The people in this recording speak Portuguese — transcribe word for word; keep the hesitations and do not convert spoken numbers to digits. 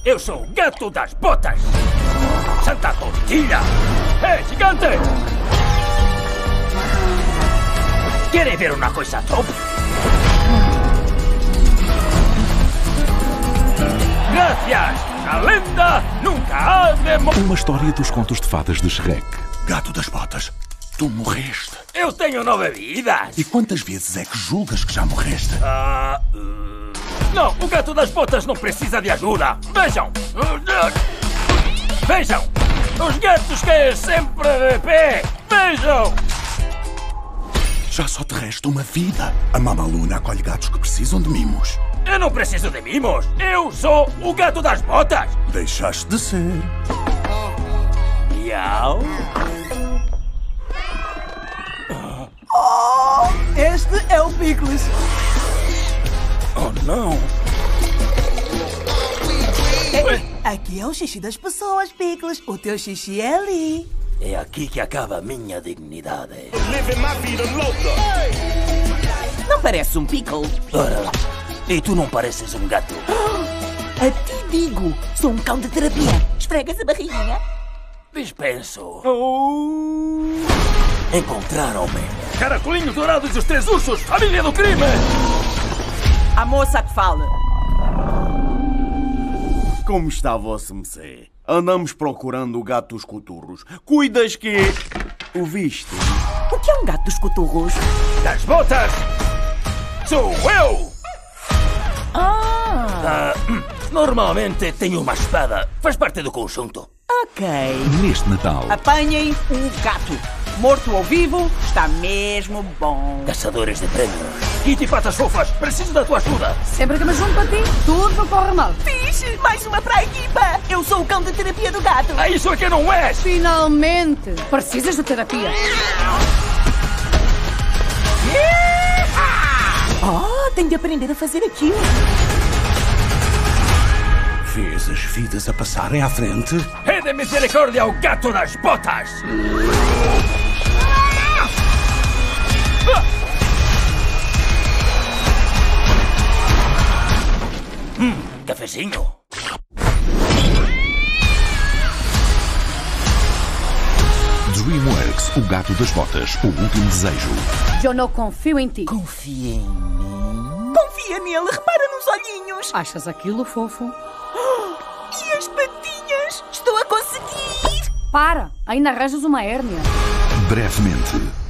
Eu sou o gato das botas! Santa tortilha! Ei, gigante! Querem ver uma coisa top? Graças! A lenda nunca há de morrer! Uma história dos contos de fadas de Shrek. Gato das botas, tu morreste. Eu tenho nove vidas! E quantas vezes é que julgas que já morreste? Ah... Uh... Não, o gato das botas não precisa de ajuda. Vejam! Vejam! Os gatos caem sempre de pé! Vejam! Já só te resta uma vida. A Mamaluna acolhe gatos que precisam de mimos. Eu não preciso de mimos! Eu sou o gato das botas! Deixaste de ser. Miau! Oh, este é o Pickles. Oh, não! Aqui é o xixi das pessoas, Pickles. O teu xixi é ali. É aqui que acaba a minha dignidade. Não parece um Pickle? Ora, e tu não pareces um gato? A ti digo, sou um cão de terapia. Esfregas a barriguinha. Dispenso. Oh. Encontraram-me. Caracolinhos dourados e os três ursos, família do crime! A moça que fala. Como está vosso mecê? Andamos procurando o gato dos coturros. Cuidas que... o viste? O que é um gato dos coturros? Das botas! Sou eu! Ah! Ah, normalmente tenho uma espada. Faz parte do conjunto. Ok. Neste Natal, Apanhem o gato. Morto ou vivo, está mesmo bom. Caçadores de prémios. Kitty Patas Fofas, preciso da tua ajuda. Sempre que me junto para ti, tudo corre mal. Fixe, mais uma para a equipa. Eu sou o cão de terapia do gato. Ah, isso é que não és! Finalmente! Precisas de terapia. Oh, tenho de aprender a fazer aquilo. Vês as vidas a passarem à frente? É de misericórdia ao gato das botas! Hum, cafezinho. DreamWorks, o gato das botas, o último desejo. Eu não confio em ti. Confia em mim. Confia nele, repara nos olhinhos. Achas aquilo fofo? E as patinhas? Estou a conseguir. Para! Ainda arranjas uma hérnia. Brevemente.